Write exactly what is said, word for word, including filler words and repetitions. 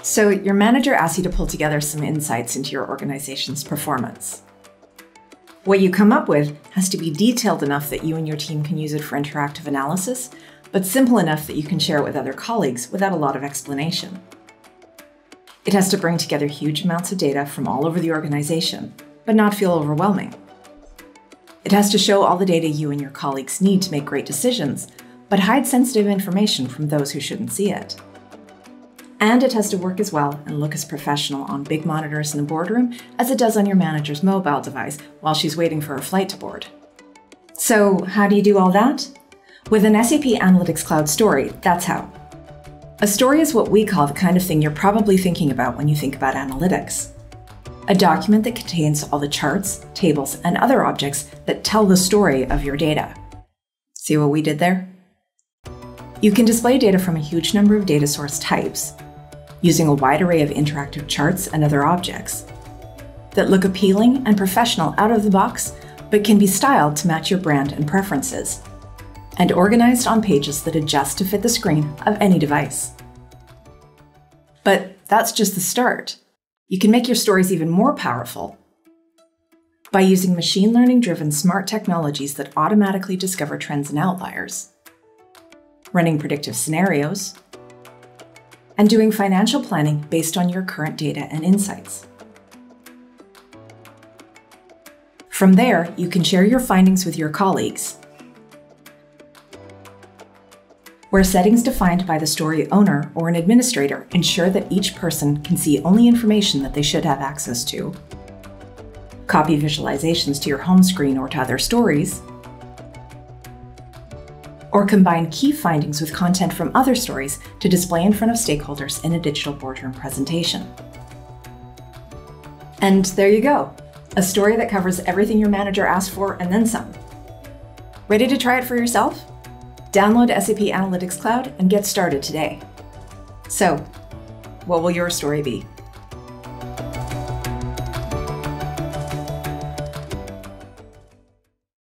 So your manager asks you to pull together some insights into your organization's performance. What you come up with has to be detailed enough that you and your team can use it for interactive analysis, but simple enough that you can share it with other colleagues without a lot of explanation. It has to bring together huge amounts of data from all over the organization, but not feel overwhelming. It has to show all the data you and your colleagues need to make great decisions, but hide sensitive information from those who shouldn't see it. And it has to work as well and look as professional on big monitors in the boardroom as it does on your manager's mobile device while she's waiting for her flight to board. So how do you do all that? With an S A P Analytics Cloud story, that's how. A story is what we call the kind of thing you're probably thinking about when you think about analytics. A document that contains all the charts, tables, and other objects that tell the story of your data. See what we did there? You can display data from a huge number of data source types, using a wide array of interactive charts and other objects that look appealing and professional out of the box, but can be styled to match your brand and preferences, and organized on pages that adjust to fit the screen of any device. But that's just the start. You can make your stories even more powerful by using machine learning-driven smart technologies that automatically discover trends and outliers, running predictive scenarios, and doing financial planning based on your current data and insights. From there, you can share your findings with your colleagues, where settings defined by the story owner or an administrator ensure that each person can see only information that they should have access to, copy visualizations to your home screen or to other stories, or combine key findings with content from other stories to display in front of stakeholders in a digital boardroom presentation. And there you go, a story that covers everything your manager asked for and then some. Ready to try it for yourself? Download S A P Analytics Cloud and get started today. So, what will your story be?